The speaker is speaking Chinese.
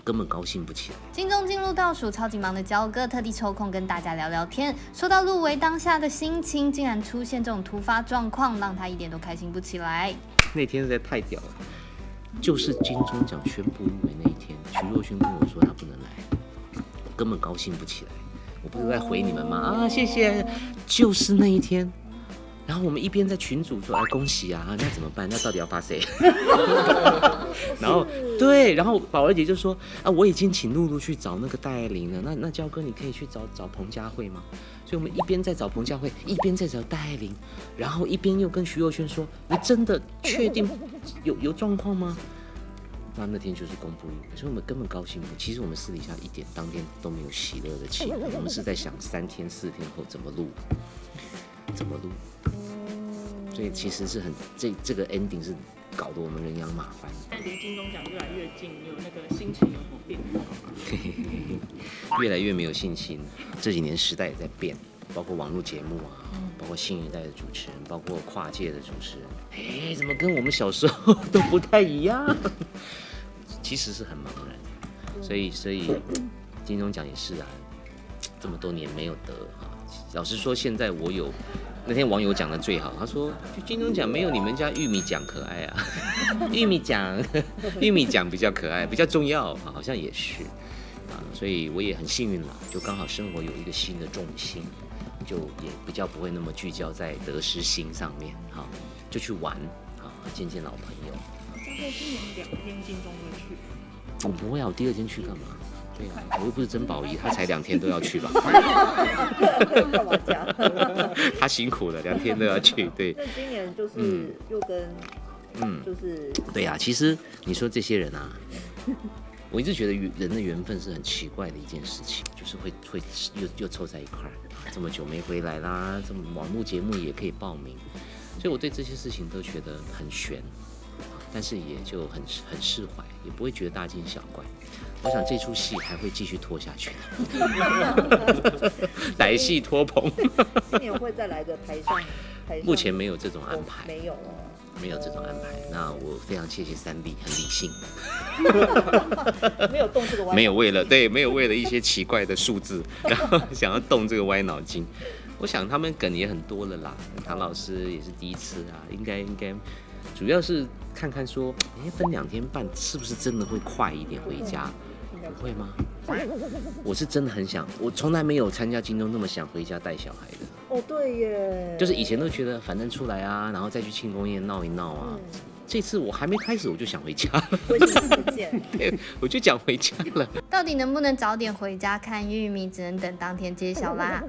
根本高兴不起来。 金钟进入倒数，超级忙的焦哥特地抽空跟大家聊聊天，说到入围当下的心情，竟然出现这种突发状况，让他一点都开心不起来。 那天实在太屌了，就是金钟奖宣布入围那一天，徐若瑄跟我说她不能来，根本高兴不起来。我不是在回你们吗？啊，谢谢。就是那一天，然后我们一边在群组说，哎，恭喜啊，那怎么办？那到底要发谁？然后对，然后宝儿姐就说，啊，我已经请露露去找那个戴爱玲了，那焦哥你可以去找彭佳慧吗？所以我们一边在找彭佳慧，一边在找戴爱玲，然后一边又跟徐若瑄说，你真的确定有状况吗？那天就是公布入围，所以我们根本高兴不。其实我们私底下一点当天都没有喜乐的气氛，我们是在想3天4天后怎么录。所以其实是很这个 ending 是搞得我们人仰马翻。 离金钟奖越来越近，有那个心情有什么变化？ 越来越没有信心。这几年时代也在变，包括网络节目啊，包括新一代的主持人，包括跨界的主持人，哎，怎么跟我们小时候都不太一样？其实是很茫然。所以金钟奖也是啊，这么多年没有得哈。老实说，现在我有那天网友讲的最好，他说金钟奖没有你们家玉米奖可爱啊，玉米奖比较可爱，比较重要啊，好像也是啊，所以我也很幸运啦，就刚好生活有一个新的重心，就也比较不会那么聚焦在得失心上面，哈，就去玩啊，见老朋友。 今年2天金钟就去， 我不会啊，我第2天去干嘛？对啊，我又不是曾宝仪，他才2天都要去吧？他辛苦了，2天都要去。对。 那今年就是又跟就是对啊，其实你说这些人啊，我一直觉得人的缘分是很奇怪的一件事情，就是会又凑在一块儿，这么久没回来啦，这么网络节目也可以报名，所以我对这些事情都觉得很悬，但是也就很释怀，也不会觉得大惊小怪。我想这出戏还会继续拖下去的，来戏拖棚。 今年会再来个台上目前没有这种安排， 没有哦。 没有这种安排，那我非常谢谢3立，很理性， 没有动这个歪脑筋， 没有为了一些奇怪的数字，然后想要动这个歪脑筋。我想他们梗也很多了啦，唐老师也是第一次啊，应该，主要是看看说，分2天半是不是真的会快一点回家？不会吗？我是真的很想，我从来没有参加金钟那么想回家带小孩的。 哦，对耶， 就是以前都觉得反正出来啊，然后再去庆功宴闹一闹啊。这次我还没开始我就想回家了，对，我就想回家了。 到底能不能早点回家看玉米，只能等当天揭晓啦。